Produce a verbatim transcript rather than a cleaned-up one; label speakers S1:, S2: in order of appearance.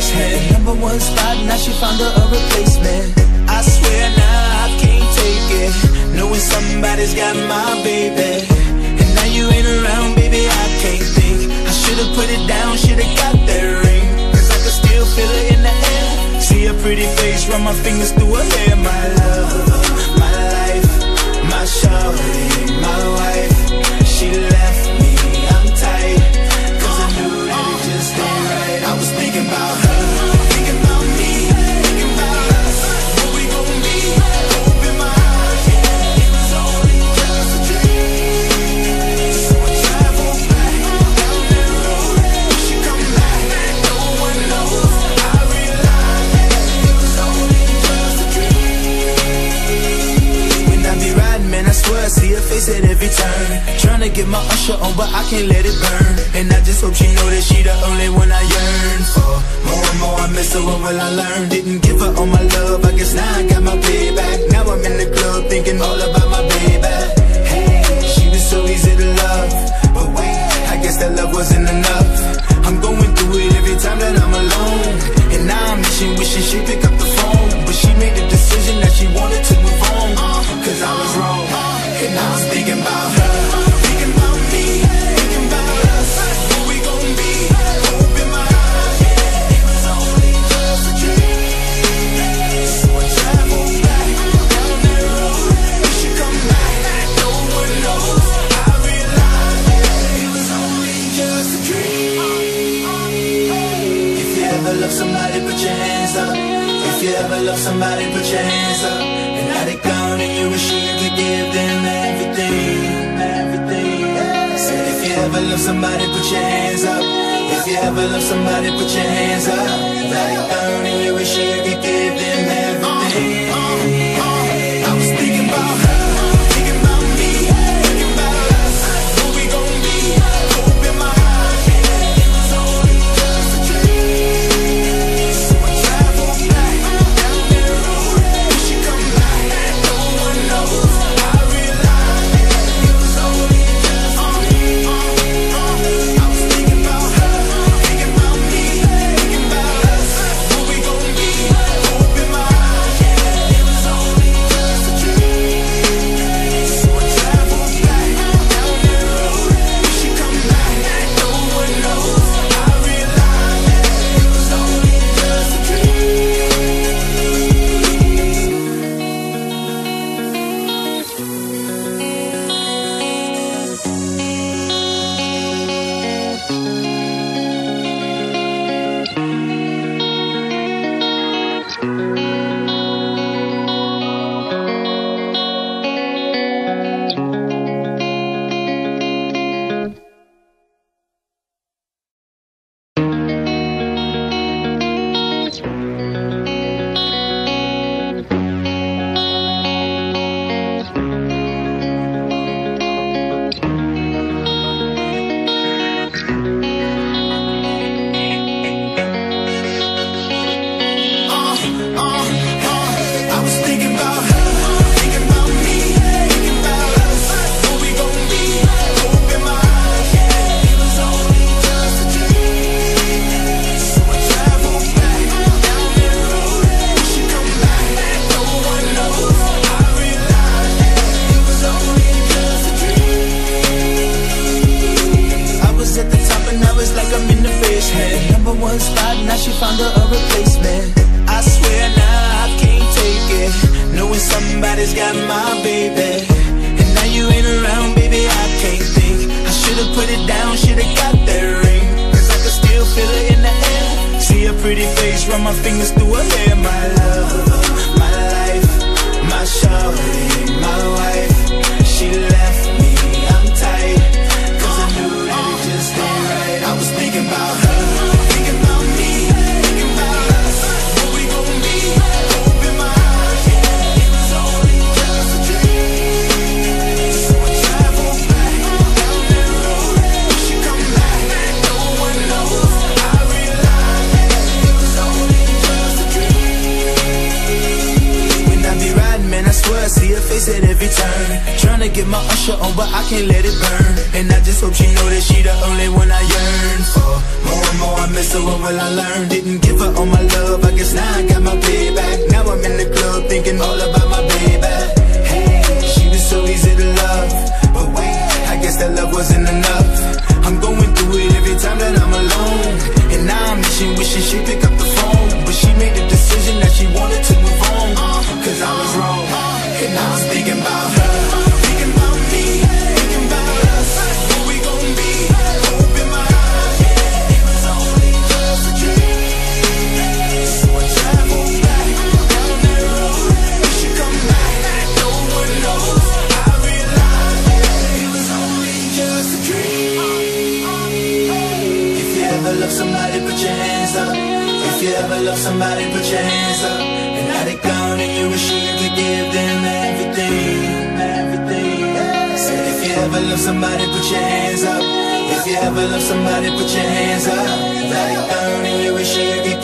S1: basement. Number one spot, now she found her a replacement. I swear now I can't take it, knowing somebody's got my baby. And now you ain't around, baby, I can't think. I should've put it down, should've got that ring, cause I could still feel it in the air. See her pretty face, run my fingers through her hair. My love, my life, my shawty, my wife. She left me, I'm tight, cause I knew that it just ain't right. I was thinking about her, thinking about me, thinking about us, what we gon' be. Open my eyes, yeah, it was only just a dream. So I travel back down that road, wish you come back, no one knows. I realized that it was only just a dream. When I be riding, man, I swear I see her face at every turn. Tryna get my usher on, but I can't let it burn. And I just hope she know that she the only one I yearn for. More and more I miss her, what will I learn? Didn't give her all my love, I guess now I got my payback. Now I'm in the club thinking all about my baby. Hey, she was so easy to love, but wait, I guess that love wasn't enough. I'm going through it every time that I'm alone, and now I'm wishing, wishing she'd pick up the phone. But she made the decision that she wanted to move on, cause I was wrong, and I was thinking about her. Somebody put your hands up. If you ever love somebody, put your hands up. And now they gone and you wish you could give them everything, everything. Said if you ever love somebody, put your hands up. If you ever love somebody, put your hands up. Now they gone and you wish you could give them everything. I was thinking about her, thinking about me, thinking about us, what we gon' be. Open my eyes, yeah, it was only just a dream. So I travel back down that road, wish you come back, no one knows. I realized that it was only just a dream. I was thinking about her, thinking about me, thinking about us, what we gon' be. Open my eyes, yeah, it was only just a dream. So I travel back down that road, wish you come back, no one knows. I realized that it was only just a dream. I was thinking about her, thinking about me, thinking about us, what we gon' be. Open my eyes, yeah, it was only just a dream. So I travel back down that road, wish you come back, no one knows. I realized that it was only just a dream. I was at the top and now it's like I'm in the basement. Number one spot, now she found her a replacement. I swear now I can't take it, knowing somebody's got my baby. And now you ain't around, baby, I can't think. I should've put it down, should've got that ring, cause I could still feel it in the air. See her pretty face, run my fingers through her hair. My love, my life, my shawty, my wife. She left me, I'm tight, cause I knew that it just ain't right. I was thinking about her, thinking about me, thinking about us, what we gon' be. Open my eyes, yeah, it was only just a dream. So I travel back down that road, wish you come back, no one knows. I realized that it was only just a dream. When I be riding, man, I swear I see her face at every turn. turn. Tryna get my usher on, but I can't let it burn. And I just hope she know that she the only one I yearn for. More and more I miss her, what will I learn? Didn't give her all my love, I guess now I got my payback. Now I'm in the club thinking all about my baby. Hey, she was so easy to love, but wait, I guess that love wasn't enough. I'm going through it every time that I'm alone, and now I'm wishing, wishing she'd pick up the phone. But she made the decision that she wanted to move on, cause I was wrong, and I was thinking about her, thinking about me, thinking about us, who we gon' be, hope in my eyes. It was only just a dream, so I traveled back down that road. We should come back, no one knows. I realized it was only just a dream. If you ever love somebody, put your hands up. If you ever love somebody, put your hands up. And now they gone and you wish you could give them everything, everything. Said if you ever love somebody, put your hands up. If you ever love somebody, put your hands up. Now they gone and you wish you could